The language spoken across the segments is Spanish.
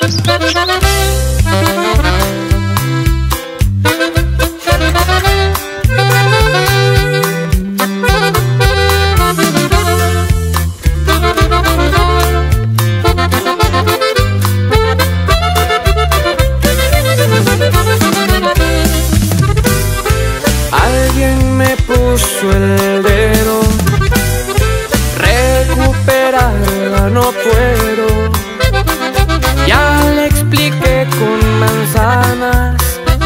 Alguien me puso el dedo, recuperarla no puedo. Ya le expliqué con manzanas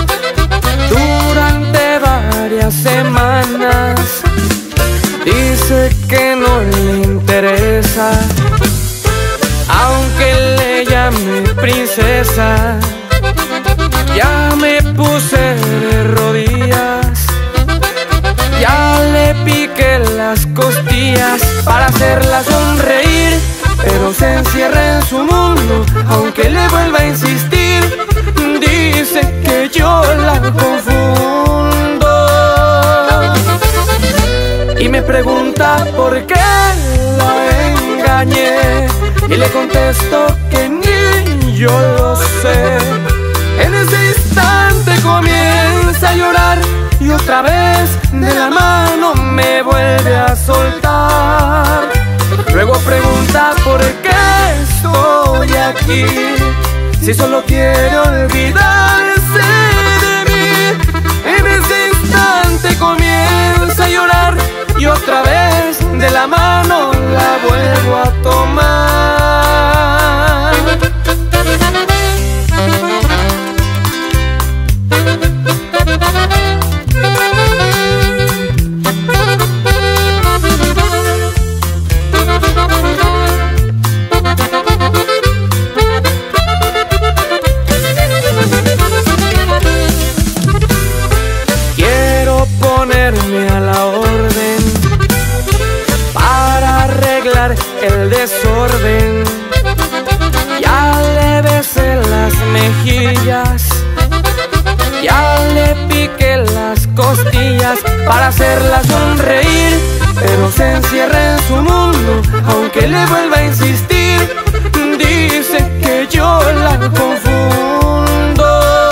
durante varias semanas. Dice que no le interesa, aunque le llame princesa. Ya me puse de rodillas, ya le piqué las costillas para hacerla sonreír, pero se encierra en su mundo, aunque le vuelva a insistir. Dice que yo la confundo y me pregunta por qué la engañé, y le contesto que ni yo lo sé. En ese instante comienza a llorar y otra vez de la mano me vuelve a soltar. Luego pregunta por qué estoy aquí, si solo quiere olvidarse de mí. En ese instante comienza a llorar y otra vez de la mano la vuelvo a tomar. Ponerme a la orden para arreglar el desorden. Ya le besé las mejillas, ya le piqué las costillas para hacerla sonreír, pero se encierra en su mundo, aunque le vuelva a insistir. Dice que yo la confundo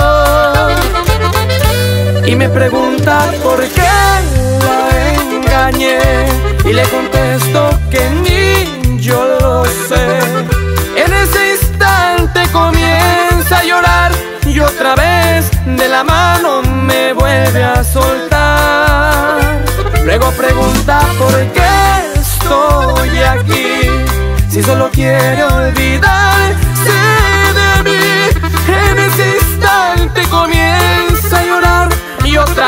y me pregunta por qué la engañé, y le contesto que ni yo lo sé. En ese instante comienza a llorar y otra vez de la mano me vuelve a soltar. Luego pregunta por qué estoy aquí, si solo quiere olvidarse de mí. En ese instante comienza a llorar y otra